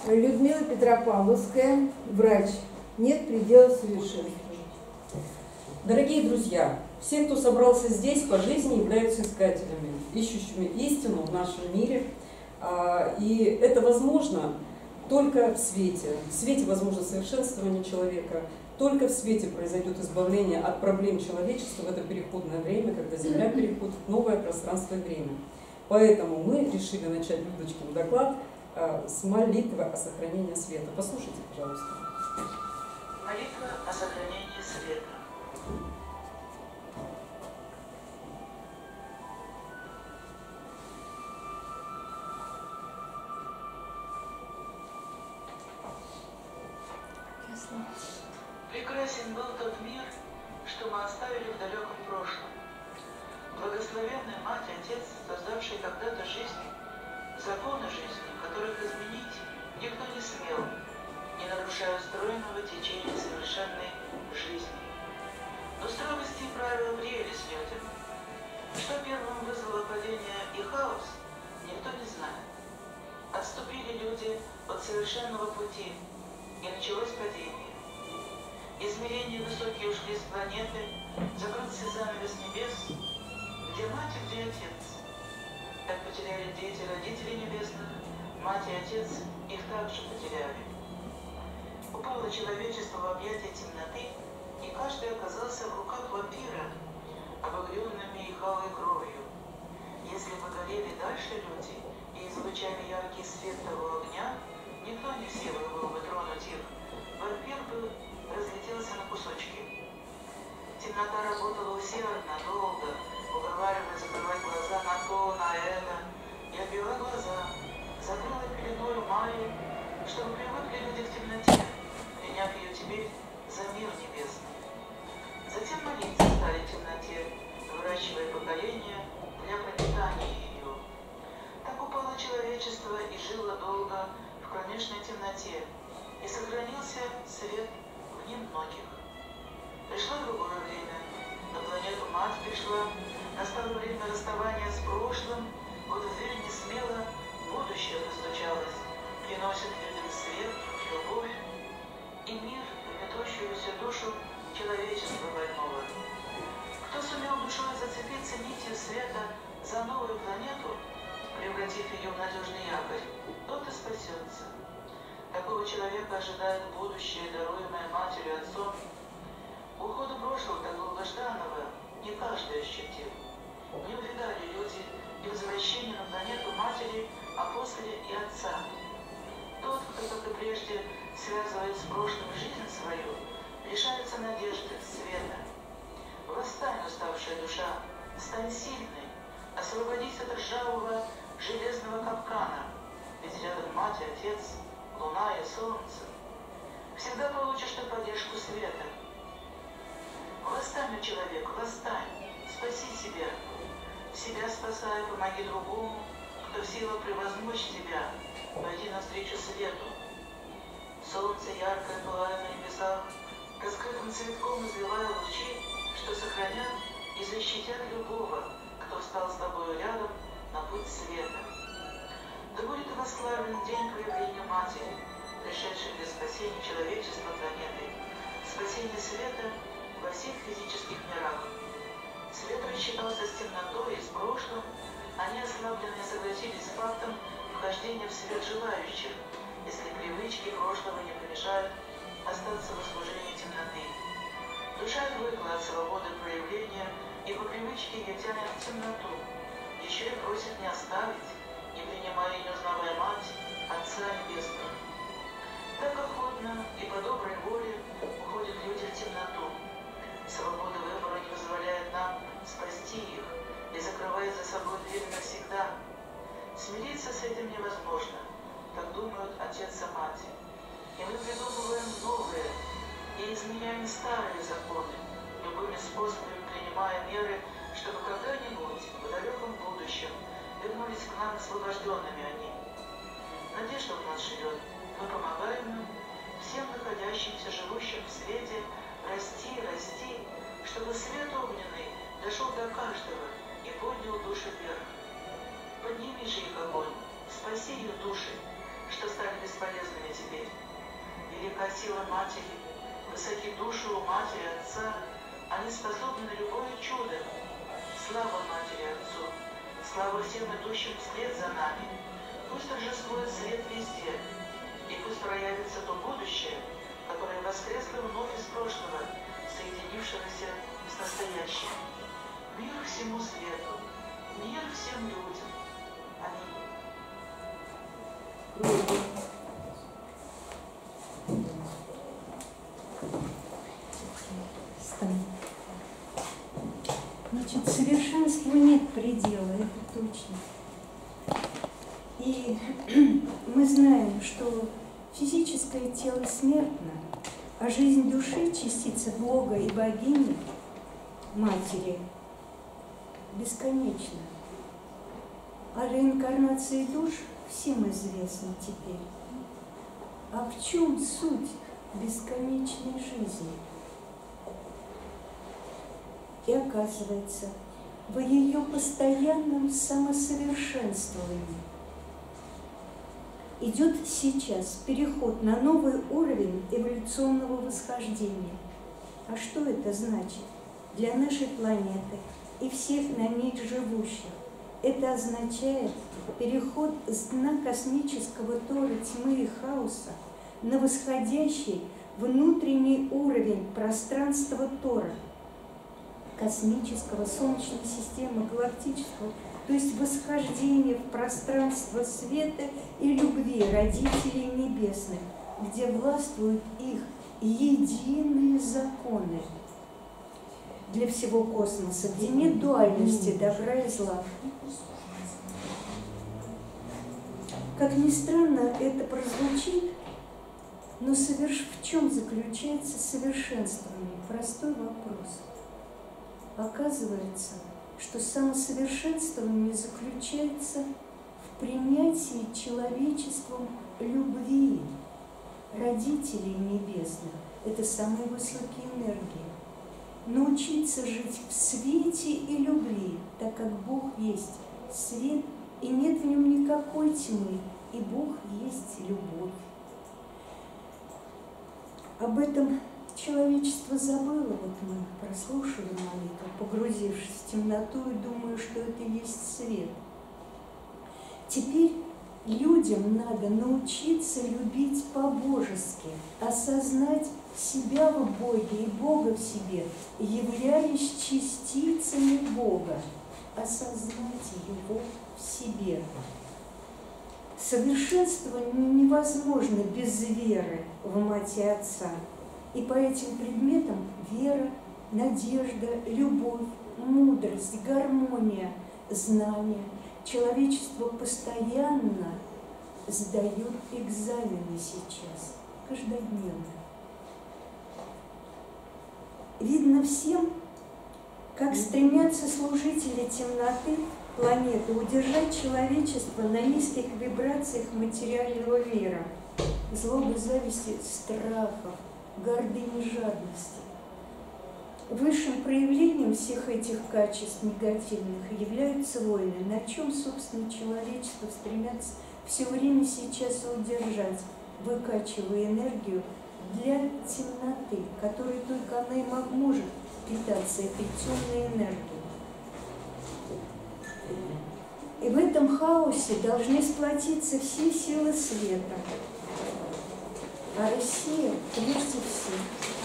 Людмила Петропавловская, врач. Нет предела совершенству. Дорогие друзья, все, кто собрался здесь, по жизни являются искателями, ищущими истину в нашем мире. И это возможно только в свете. В свете возможно совершенствование человека. Только в свете произойдет избавление от проблем человечества в это переходное время, когда Земля переходит в новое пространство и время. Поэтому мы решили начать Людочкин доклад с молитвы о сохранении света. Послушайте, пожалуйста. Молитва о сохранении света. Прекрасен был тот мир, что мы оставили в далеком прошлом. Благословенная Мать и Отец, создавшие когда-то жизнь, законы жизни, которых изменить никто не смел, не нарушая устроенного течения совершенной жизни. Но строгости и правила приелись людям. Что первым вызвало падение и хаос, никто не знает. Отступили люди от совершенного пути, и началось падение. Измерения высокие ушли с планеты, закрылся занавес небес, где мать и где отец. Так потеряли дети родителей небесных, мать и отец их также потеряли. Упало человечество в объятия темноты, и каждый оказался в руках вампира, обогренными их алой кровью. Если бы горели дальше люди и излучали яркий свет того огня, никто не в силах был бы тронуть их. Вампир бы разлетелся на кусочки. Темнота работала усердно, долго, уговаривая закрывать глаза на то, на это. Я отвела глаза, закрыла пеленою Майи, чтобы привыкли люди к темноте, приняв ее теперь за мир небесный. Затем молиться стали в темноте, выращивая поколения для пропитания ее. Так упало человечество и жило долго в кромешной темноте, и сохранился свет в немногих. Пришло другое время, на планету Мать пришла, настало время расставания с прошлым, вот в дверь не смело будущее постучалось, приносит людям свет, любовь и мир в метущуюся душу человечества больного. Кто сумел душой зацепиться нитью света за новую планету, превратив ее в надежный якорь, тот и спасется. Такого человека ожидает будущее, даруемое матерью и отцом. Уходу прошлого, так долгожданного, не каждый ощутил. Не увидали люди и возвращение на планету матери, а после и отца. Тот, кто, как и прежде, связывает с прошлым жизнь свою, лишается надежды, света. Восстань, уставшая душа, стань сильной, освободись от ржавого железного капкана, ведь рядом мать и отец, луна и солнце. Всегда получишь ты поддержку света. Восстань, человек, восстань, спаси себя. Себя спасай, помоги другому, кто в силах превозмочь тебя, пойди навстречу свету. Солнце яркое пылает на небесах, раскрытым цветком изливая лучи, что сохранят и защитят любого, кто встал с тобою рядом на путь света. Да будет восславлен день проявления Матери, пришедшей для спасения человечества планеты, спасения света во всех физических мирах. Свет рассчитался с темнотой и с прошлым, они ослабленные согласились с фактом вхождения в свет желающих, если привычки прошлого не помешают остаться в служении темноты. Душа отвыкла от свободы проявления, и по привычке ее тянет в темноту, еще и просит не оставить, не принимая и не узнавая Мать, Отца Небесного. Так охотно и по доброй воле уходят люди в темноту. Свобода выбора не позволяет нам спасти их и закрывает за собой дверь навсегда. Смириться с этим невозможно, так думают Отец и Мать. И мы придумываем новые и изменяем старые законы, любыми способами принимая меры, чтобы когда-нибудь в далеком будущем вернулись к нам освобожденными они. Надежда в нас живет, мы помогаем им, всем находящимся, живущим в свете, расти, расти, чтобы свет огненный дошел до каждого и поднял души вверх. Подними же их огонь, спаси их души, что стали бесполезными сила матери, высоки души у матери и отца, они способны на любое чудо. Слава матери и отцу, слава всем идущим вслед за нами. Пусть торжествует свет везде, и пусть проявится то будущее, которое воскресло вновь из прошлого, соединившегося с настоящим. Мир всему свету, мир всем людям. Аминь. Значит, совершенству нет предела, это точно. И мы знаем, что физическое тело смертно, а жизнь души, частица Бога и богини, Матери, бесконечна. А реинкарнации душ всем известно теперь. А в чем суть бесконечной жизни? И оказывается, в ее постоянном самосовершенствовании. Идет сейчас переход на новый уровень эволюционного восхождения. А что это значит для нашей планеты и всех на ней живущих? Это означает переход с дна космического тора тьмы и хаоса на восходящий внутренний уровень пространства тора, космического, Солнечной системы, галактического, то есть восхождение в пространство света и любви родителей небесных, где властвуют их единые законы для всего космоса, где нет дуальности добра и зла. Как ни странно это прозвучит, но в чем заключается совершенствование? Простой вопрос. Оказывается, что самосовершенствование заключается в принятии человечеством любви родителей небесных. Это самые высокие энергии. Научиться жить в свете и любви, так как Бог есть свет, и нет в нем никакой тьмы, и Бог есть любовь. Об этом человечество забыло, вот мы прослушали молитву, погрузившись в темноту, и думаю, что это и есть свет. Теперь людям надо научиться любить по-божески, осознать себя в Боге и Бога в себе, являясь частицами Бога, осознать Его в себе. Совершенствование невозможно без веры в Мать и Отца. И по этим предметам вера, надежда, любовь, мудрость, гармония, знание. Человечество постоянно сдает экзамены сейчас, каждодневно. Видно всем, как стремятся служители темноты планеты удержать человечество на низких вибрациях материального мира, злобы, зависти, страхов, гордыни, жадности. Высшим проявлением всех этих качеств негативных являются войны, на чем, собственно, человечество стремится все время сейчас удержать, выкачивая энергию для темноты, которой только она и может питаться, этой темной энергией. И в этом хаосе должны сплотиться все силы света. А Россия прежде всего.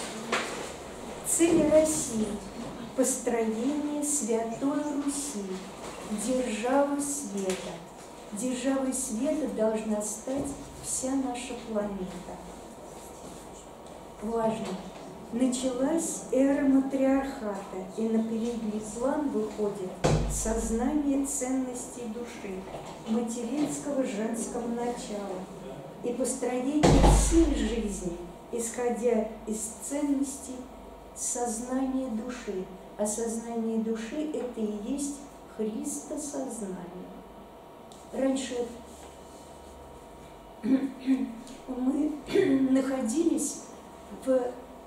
Цель России – построение Святой Руси, державы света. Державой света должна стать вся наша планета. Важно. Началась эра матриархата, и на передний план выходит сознание ценностей души, материнского женского начала и построение всей жизни, исходя из ценностей сознания души. А сознание души – это и есть Христосознание. Раньше мы находились в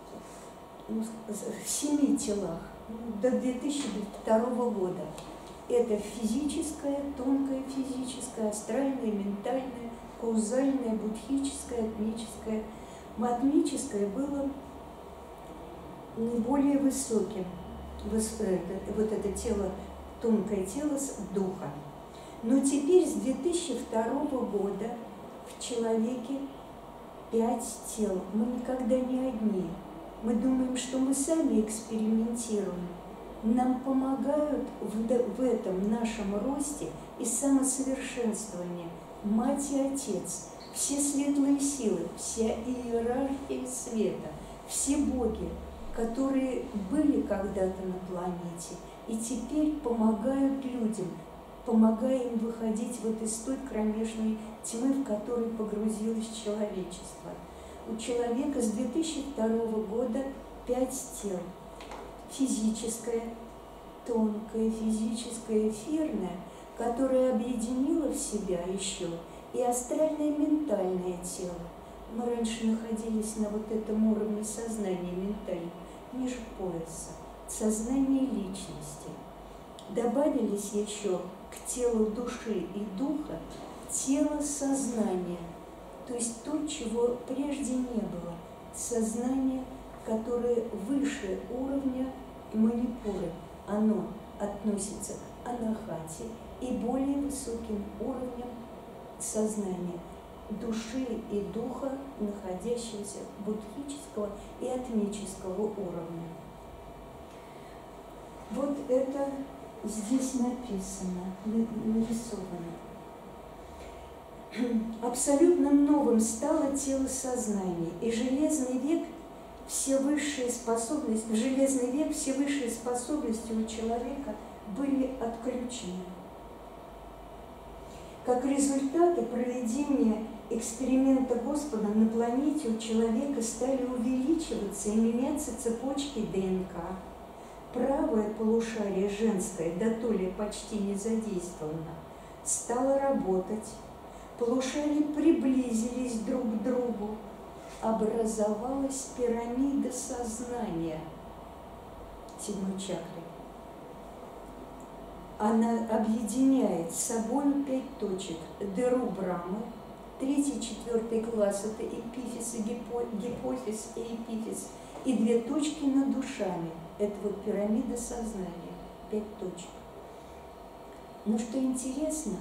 7 телах до 2002 года. Это физическое, тонкое физическое, астральное, ментальное, каузальное, будхическое, атмическое, Матмическое было наиболее высоким, вот это тело, тонкое тело духа. Но теперь с 2002 года в человеке 5 тел. Мы никогда не одни. Мы думаем, что мы сами экспериментируем. Нам помогают в этом нашем росте и самосовершенствовании Мать и Отец, все светлые силы, вся иерархия света, все боги, которые были когда-то на планете и теперь помогают людям, помогая им выходить вот из той кромешной тьмы, в которой погрузилось человечество. У человека с 2002 года 5 тел. Физическое, тонкое, физическое, эфирное, которое объединило в себя еще и астральное ментальное тело. Мы раньше находились на вот этом уровне сознания ментального, ниже пояса, сознание личности. Добавились еще к телу души и духа тело сознания, то есть то, чего прежде не было, сознание, которое выше уровня манипуры, оно относится к анахате и более высоким уровнем сознания души и духа, находящегося буддхического и атмического уровня. Вот это здесь написано, нарисовано. Абсолютно новым стало тело сознания, и железный век все высшие способности, в железный век все высшие способности у человека были отключены. Как результаты проведения эксперимента Господа на планете у человека стали увеличиваться и меняться цепочки ДНК. Правое полушарие женское, дотоле почти не задействовано, стало работать. Полушария приблизились друг к другу. Образовалась пирамида сознания седьмой чакры. Она объединяет с собой 5 точек. Дыру Брамы, 3-4 класс, это эпифиз и гипофиз и эпифиз, и 2 точки над душами. Это вот пирамида сознания, 5 точек. Но что интересно,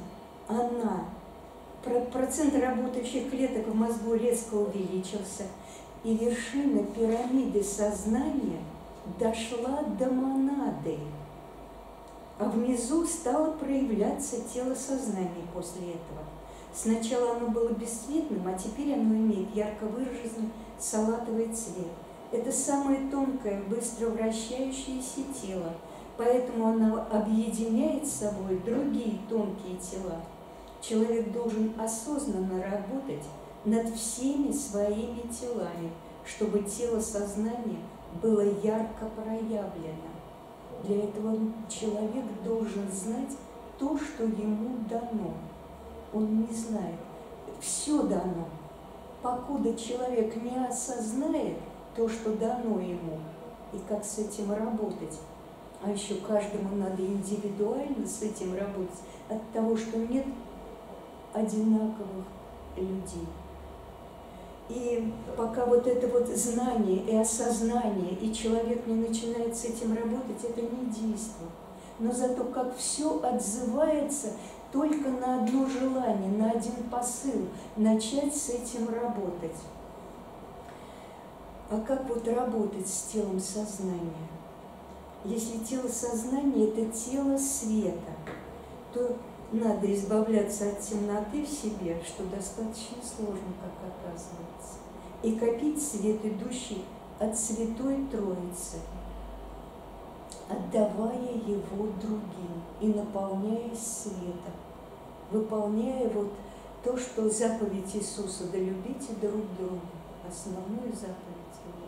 процент работающих клеток в мозгу резко увеличился, и вершина пирамиды сознания дошла до монады, а внизу стало проявляться тело сознания после этого. Сначала оно было бесцветным, а теперь оно имеет ярко выраженный салатовый цвет. Это самое тонкое, быстро вращающееся тело, поэтому оно объединяет с собой другие тонкие тела. Человек должен осознанно работать над всеми своими телами, чтобы тело сознания было ярко проявлено. Для этого человек должен знать то, что ему дано. Он не знает. Все дано. Покуда человек не осознает то, что дано ему, и как с этим работать. А еще каждому надо индивидуально с этим работать, от того, что нет одинаковых людей. И пока вот это вот знание и осознание, и человек не начинает с этим работать, это не действо. Но зато как все отзывается только на одно желание, на один посыл, начать с этим работать. А как вот работать с телом сознания? Если тело сознания – это тело света, то надо избавляться от темноты в себе, что достаточно сложно, как оказывается, и копить свет, идущий от Святой Троицы, отдавая его другим и наполняясь светом, выполняя вот то, что заповедь Иисуса: да любите друг друга, основную заповедь его.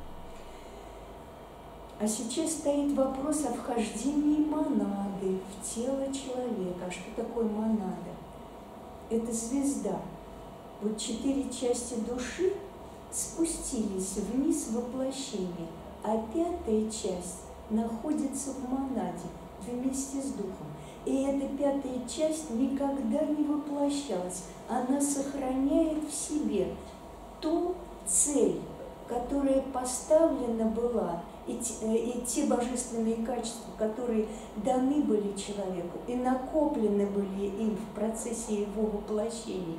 А сейчас стоит вопрос о вхождении монады в тело человека. А что такое монада? Это звезда. Вот 4 части души спустились вниз в воплощение, а 5-я часть находится в монаде вместе с духом. И эта 5-я часть никогда не воплощалась. Она сохраняет в себе то, цель, которая поставлена была, и те божественные качества, которые даны были человеку и накоплены были им в процессе его воплощения,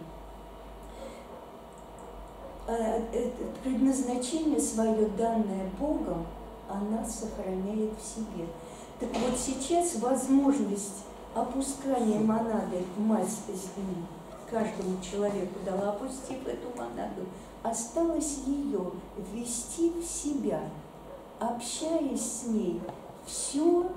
предназначение свое, данное Богом, она сохраняет в себе. Так вот сейчас возможность опускания монады мать каждому человеку дала, опустив эту монаду, осталось ее ввести в себя, общаясь с ней, все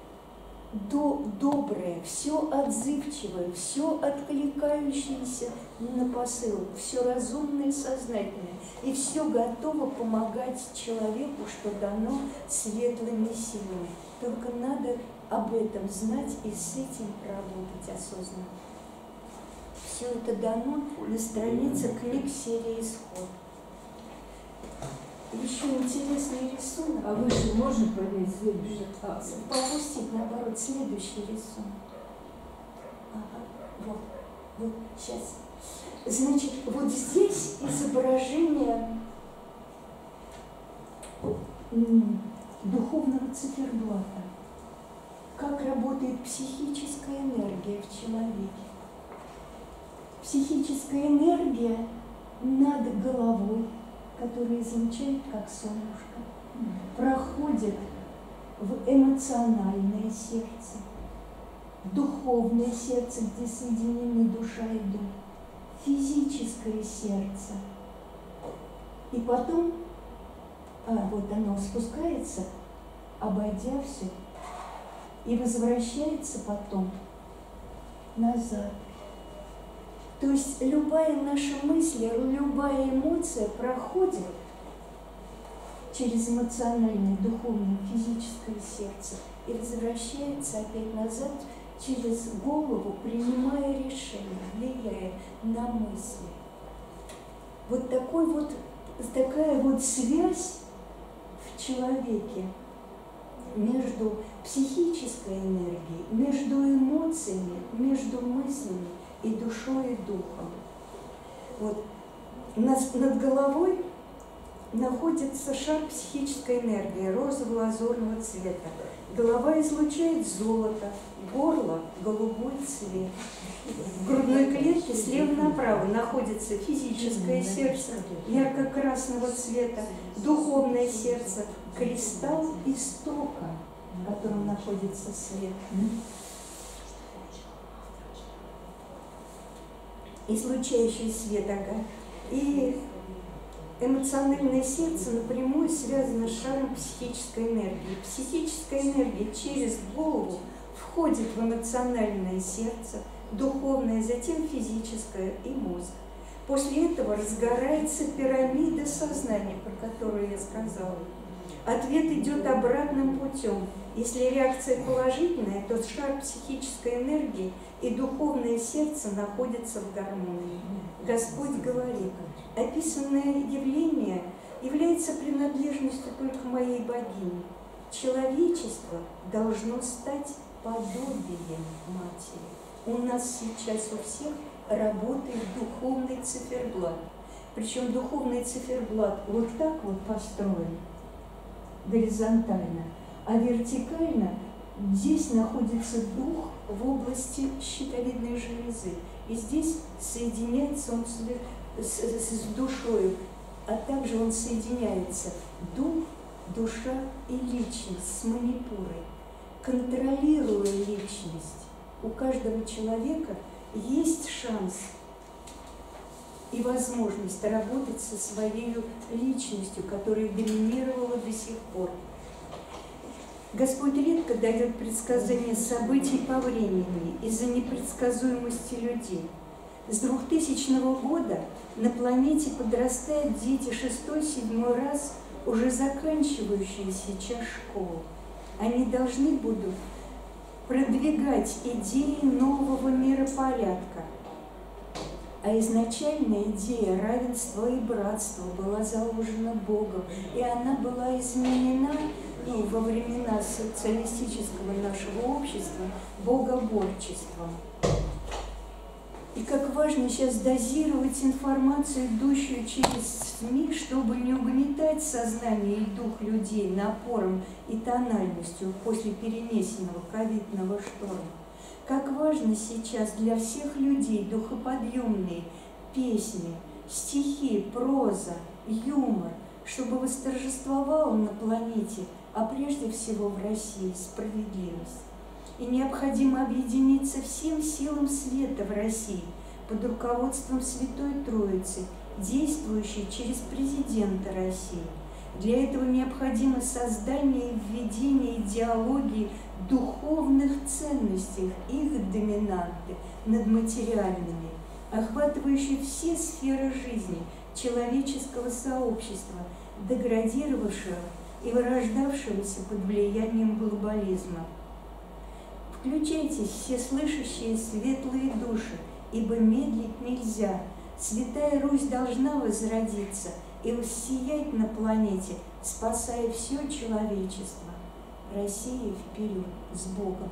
доброе, все отзывчивое, все откликающееся на посыл, все разумное и сознательное, и все готово помогать человеку, что дано светлыми силами. Только надо об этом знать и с этим работать осознанно. Все это дано на странице книг серии «Исход». Еще интересный рисунок. А выше можно поднять следующий? Попустить, наоборот, следующий рисунок. Ага, вот, сейчас. Значит, вот здесь изображение духовного циферблата. Как работает психическая энергия в человеке. Психическая энергия над головой, которая излучает как солнышко, проходит в эмоциональное сердце, в духовное сердце, где соединены душа и дух, физическое сердце. И потом, вот оно спускается, обойдя все, и возвращается потом назад. То есть любая наша мысль, любая эмоция проходит через эмоциональное, духовное, физическое сердце и возвращается опять назад через голову, принимая решения, влияя на мысли. Вот такая вот связь в человеке между психической энергией, между эмоциями, между мыслями и душой, и духом. Вот. Над головой находится шар психической энергии розово-лазурного цвета. Голова излучает золото, горло – голубой цвет. В грудной клетке слева направо находится физическое сердце ярко-красного цвета, духовное сердце, кристалл истока, в котором находится свет. Излучающий свет, и эмоциональное сердце напрямую связано с шаром психической энергии. Психическая энергия через голову входит в эмоциональное сердце, духовное, затем физическое и мозг. После этого разгорается пирамида сознания, про которую я сказала. Ответ идет обратным путем. Если реакция положительная, то шар психической энергии и духовное сердце находятся в гармонии. Господь говорит: описанное явление является принадлежностью только моей богини. Человечество должно стать подобием матери. У нас сейчас у всех работает духовный циферблат. Причем духовный циферблат вот так вот построен, горизонтально, а вертикально здесь находится дух в области щитовидной железы. И здесь соединяется он с душой, а также он соединяется дух, душа и личность с манипурой. Контролируя личность, у каждого человека есть шанс и возможность работать со своей личностью, которая доминировала до сих пор. Господь редко дает предсказания событий по времени из-за непредсказуемости людей. С 2000 года на планете подрастают дети 6-7 раз, уже заканчивающие сейчас школу. Они должны будут продвигать идеи нового миропорядка. А изначальная идея равенства и братства была заложена Богом, и она была изменена во времена социалистического нашего общества богоборчеством. И как важно сейчас дозировать информацию, идущую через СМИ, чтобы не угнетать сознание и дух людей напором и тональностью после перенесенного ковидного шторма. Как важно сейчас для всех людей духоподъемные песни, стихи, проза, юмор, чтобы восторжествовала на планете, а прежде всего в России, справедливость. И необходимо объединиться всем силам света в России под руководством Святой Троицы, действующей через президента России. Для этого необходимо создание и введение идеологии духовных ценностей, их доминанты над материальными, охватывающей все сферы жизни человеческого сообщества, деградировавшего и вырождавшегося под влиянием глобализма. Включайтесь, всеслышащие светлые души, ибо медлить нельзя. Святая Русь должна возродиться и воссиять на планете, спасая все человечество. Россия вперед, с Богом.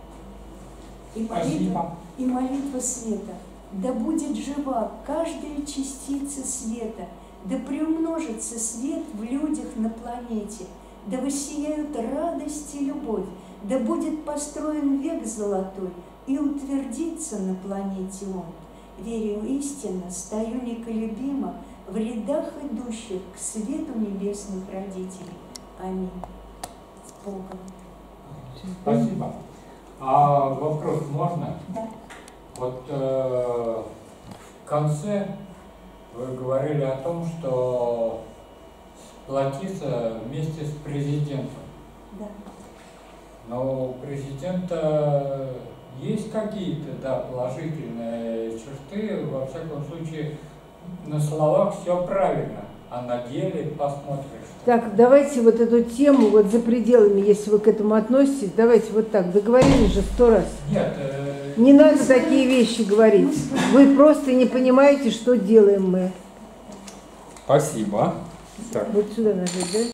И молитва света. Да будет жива каждая частица света, да приумножится свет в людях на планете, да воссияют радость и любовь, да будет построен век золотой и утвердится на планете он. Верю истинно, стою неколебимо в рядах идущих к свету небесных родителей. Аминь. С Богом. Спасибо. А вопрос можно? Да. Вот в конце вы говорили о том, что платится вместе с президентом. Да. Но у президента есть какие-то, положительные черты. Во всяком случае, на словах все правильно, а на деле посмотришь. Так, давайте вот эту тему, вот за пределами, если вы к этому относитесь, давайте вот так, договорились же 100 раз. Нет, Не надо такие вещи говорить. Вы просто не понимаете, что делаем мы. спасибо. Так. Вот сюда нажать, да?